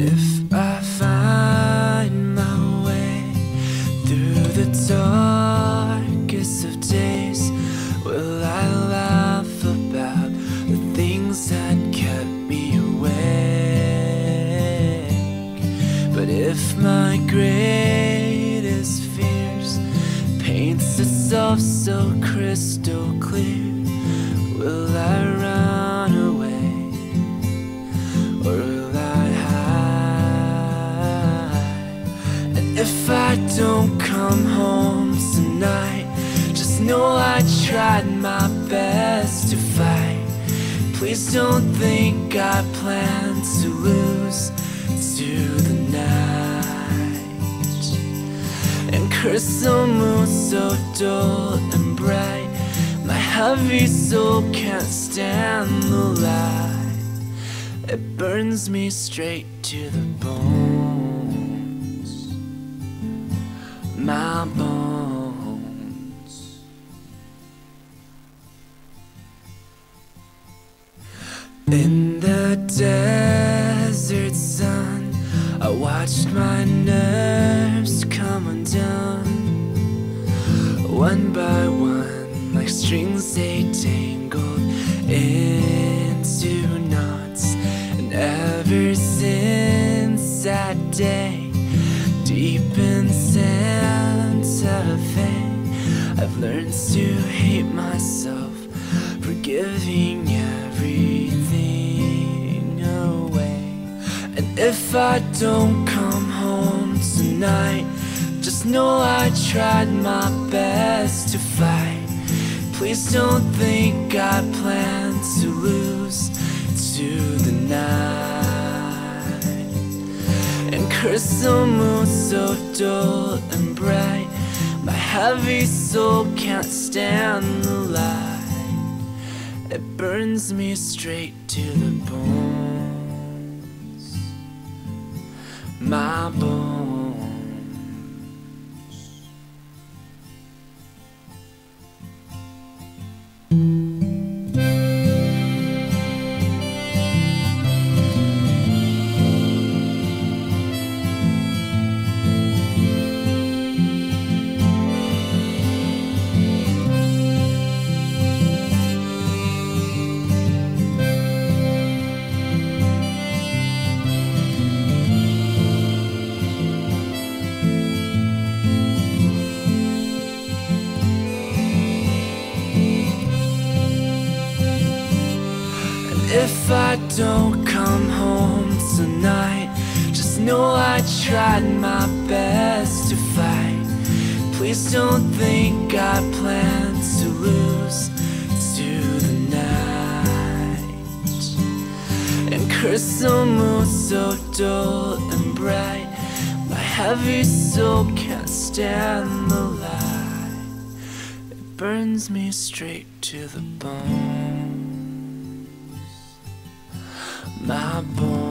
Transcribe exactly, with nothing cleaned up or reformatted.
If I find my way through the darkest of days, will I laugh about the things that kept me awake? But if my greatest fears paints itself so crystal clear, will I run away, or will I hide? And if I don't come home tonight, just know I tried my best to fight. Please don't think I plan to lose to the night. And curse the moon so dull and bright, my heavy soul can't stand the light. It burns me straight to the bones, my bones. In the desert sun, I watched my nerves come undone. One by one, like strings they tangled into knots. And ever since that day, deep in Santa Fe, I've learned to hate myself for giving everything away. And if I don't come home tonight, just know I tried my best to fight. Please don't think I plan to lose to the night. And curse the moon so dull and bright, my heavy soul can't stand the light. It burns me straight to the bones, my bones. If I don't come home tonight, just know I tried my best to fight. Please don't think I plan to lose to the night. And curse the moon so dull and bright, my heavy soul can't stand the light. It burns me straight to the bone, my bones.